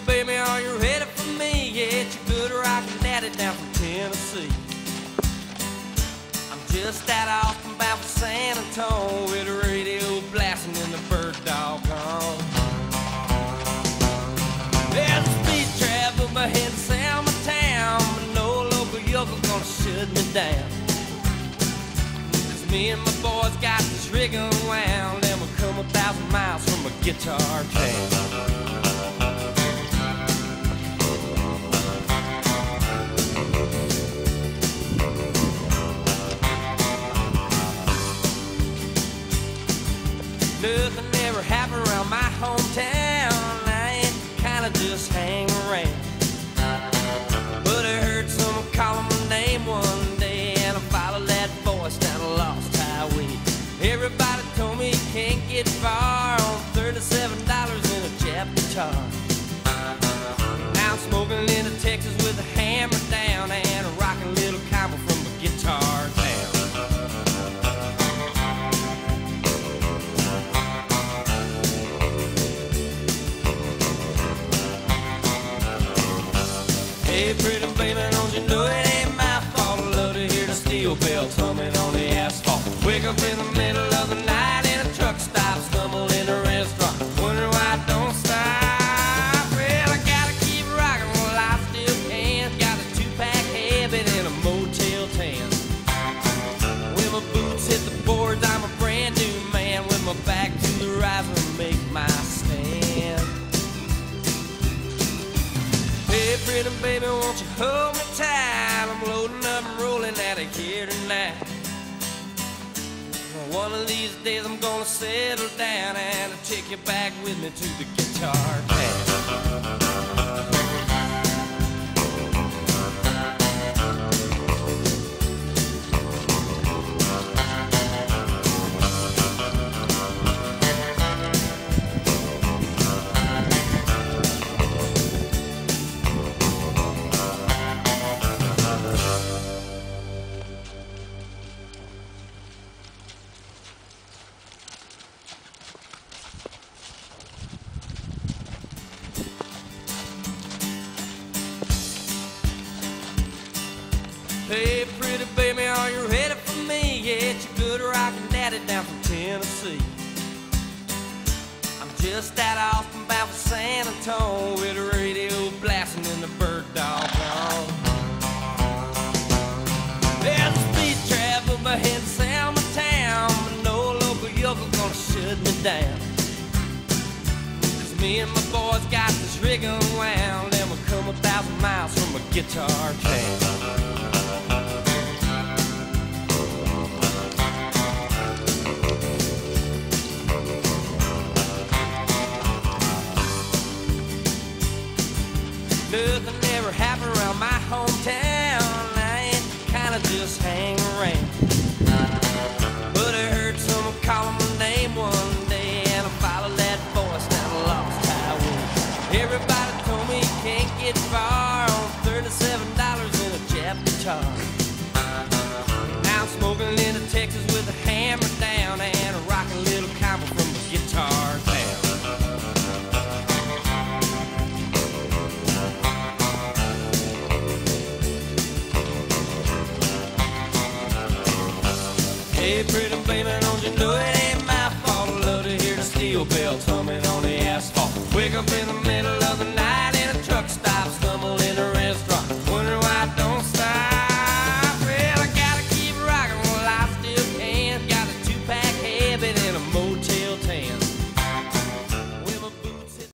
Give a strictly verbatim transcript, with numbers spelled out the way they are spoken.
baby, are you ready for me? Yeah, it's your good rockin' daddy down from Tennessee. I'm just out of Austin, bound for San Antonio, with the radio blasting and the bird dog on. There's a speed trap, but my head's south my town, but no local yokel gonna shut me down. Cause me and my boys got this rig unwound, and we'll come a thousand miles from a guitar town. Nothing ever happened around my hometown. I ain't kinda just hang around. But I heard someone calling my name one day, and I followed that voice down a lost highway. Everybody told me you can't get far on thirty-seven dollars in a Jap guitar. Now I'm smoking into Texas with a hammer down and a rockin' little combo from a guitar town. Hey, pretty baby, don't you know it ain't my fault? I love to hear the steel bells humming on the asphalt. Wake up in the middle of the night in a truck stop, stumble in a restaurant, wonder why I don't stop. Well, I gotta keep rocking while I still can. Got a two-pack habit and a Motel ten. When my boots hit the boards, I'm a brand new man, with my back to the riser, make my stand. Hey, pretty baby, won't you hold me tight? I'm loading up and rolling out of here tonight. One of these days I'm gonna settle down and I'll take you back with me to the guitar town. Hey, pretty baby, are you ready for me? Yeah, it's your good rockin' daddy down from Tennessee. I'm just out of Austin, bound for San Antonio, with the radio blasting and the bird dog on. There's a speed trap, but my head's south my town, but no local yokel gonna shut me down. Cause me and my boys got this rig unwound, and we'll come a thousand miles from a guitar town. Nothing ever happened around my hometown. I ain't kinda just hang around. But I heard someone calling my name one day, and I followed that voice down a lost highway. Everybody told me you can't get far on thirty-seven dollars in a Jap guitar. Now I'm smoking into Texas with a hammer down and a rockin' little combo from a guitar town. Hey, pretty baby, don't you know it ain't my fault? I love to hear the steel bells humming on the asphalt. Wake up in the